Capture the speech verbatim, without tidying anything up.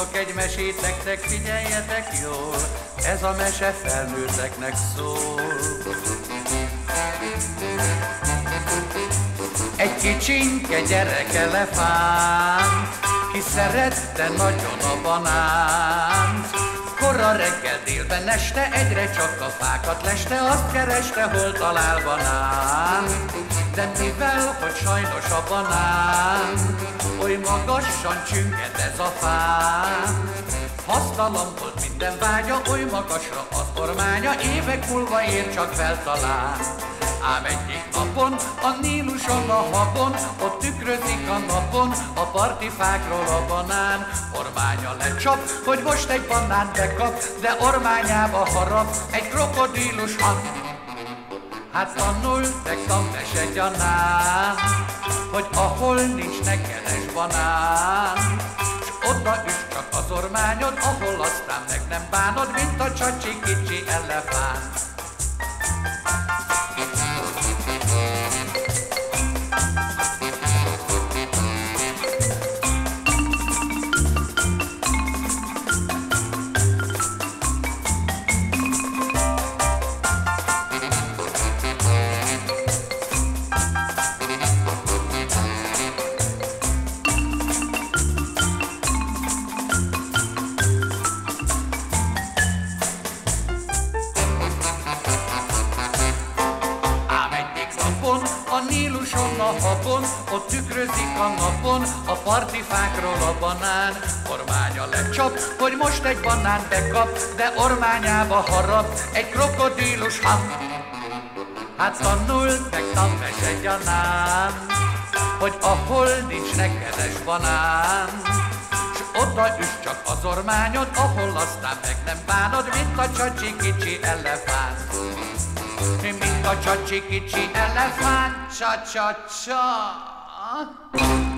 mondok egy mesét nektek, figyeljetek jól, ez a mese felnőtteknek szól. Egy kicsinke gyerek elefánt, ki szerette nagyon a banánt. Korra reggel, délben, este egyre csak a fákat leste, azt kereste, hol talál banán. De mivel, hogy sajnos a banán oly magasan csünged ez a fán, hasztalan volt minden vágya, oly magasra az ormánya, évek múlva ér csak feltalál. Ám egyik napon, a Níluson, a habon, ott tükrözik a napon, a partifákról a banán. Ormánya lecsap, hogy most egy banánt bekap, de ormányába harap egy krokodílus han. Hát tanultek tanmese gyanán, hogy ahol nincs nekeres banán, s oda is csak az ormányod, ahol aztán meg nem bánod, mint a csacsi kicsi elefánt. A Níluson, a habon, ott tükrözik a napon, a partifákról a banán. Ormánya lecsap, hogy most egy banánt bekap, de ormányába harap egy krokodílus han. Hát tanult meg tanmese gyanán, hogy ahol nincs nekeres banán, s oda üss csak az ormányod, ahol aztán meg nem bánod, mint a csacsi kicsi elefánt. Mint a csacsi kicsi elefánt, csa-csa-csa.